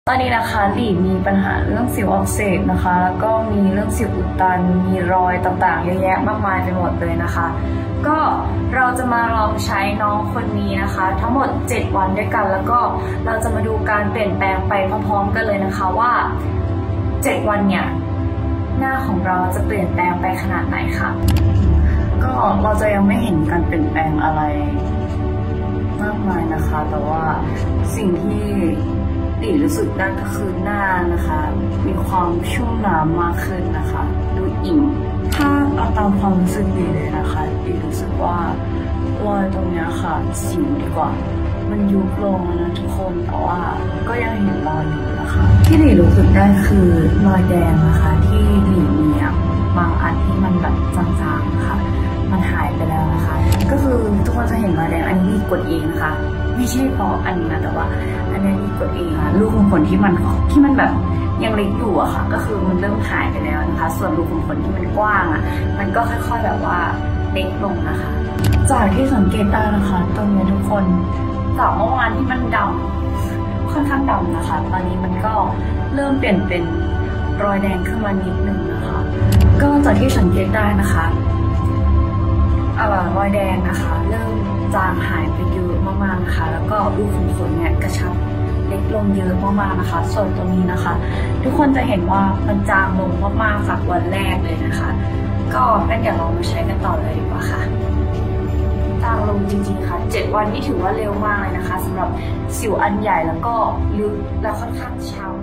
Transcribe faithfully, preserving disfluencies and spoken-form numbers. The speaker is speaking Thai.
ตอนนี้นะคะหลีมีปัญหาเรื่องสิวอักเสบนะคะแล้วก็มีเรื่องสิวอุดตันมีรอยต่างๆเยอะแยะมากมายไปหมดเลยนะคะก็เราจะมาลองใช้น้องคนนี้นะคะทั้งหมดเจ็ดวันด้วยกันแล้วก็เราจะมาดูการเปลี่ยนแปลงไปพร้อมๆกันเลยนะคะว่าเจ็ดวันเนี่ยหน้าของเราจะเปลี่ยนแปลงไปขนาดไหนค่ะก็เราจะยังไม่เห็นการเปลี่ยนแปลงอะไรมากมายนะคะแต่ว่าสิ่งที่ดีรู้สึกได้ก็คือหน้านะคะมีความชุ่มน้ำมากขึ้นนะคะดูอิ่มถ้าเอาตามความรู้สึกดีเลยนะคะดีรู้สึกว่ารอยตรงนี้ค่ะสิวดีกว่ามันยุบลงนะทุกคนแต่ว่าก็ยังเห็นรอยอยู่นะคะที่ดีรู้สึกได้คือรอยแดงนะคะที่ดีมีบางอันที่มันแบบจางๆนะคะมันหายไปแล้วนะคะก็คือทุกคนจะเห็นรอยแดงอันนี้ดีกดเองนะคะไม่ใช่เพราะอันนี้นะแต่ว่าอันนี้ดีกดเองค่ะรูขุมขนที่มันที่มันแบบยังเล็กอยู่อะค่ะก็คือมันเริ่มหายไปแล้วนะคะส่วนรูขุมขนที่มันกว้างอะมันก็ค่อยๆแบบว่าเล็กลงนะคะจากที่สังเกตได้นะคะตรงนี้ทุกคนจากเมื่อวานที่มันดำค่อนข้างดำนะคะตอนนี้มันก็เริ่มเปลี่ยนเป็นรอยแดงขึ้นมานิดนึงนะคะก็จากที่สังเกตได้นะคะเอ่อรอยแดงนะคะเริ่มจางหายไปเยอะมากๆนะคะแล้วก็รูขุมขนเนี่ยกระชับเล็กลงเยอะมากๆนะคะส่วนตรงนี้นะคะทุกคนจะเห็นว่ามันจางลงมากๆจากวันแรกเลยนะคะก็งั้นเดี๋ยวเรามาใช้กันต่อเลยดีกว่าค่ะจางลงจริงๆค่ะเจ็ดวันนี้ถือว่าเร็วมากเลยนะคะสำหรับสิวอันใหญ่แล้วก็ลึกและค่อนข้างเช้า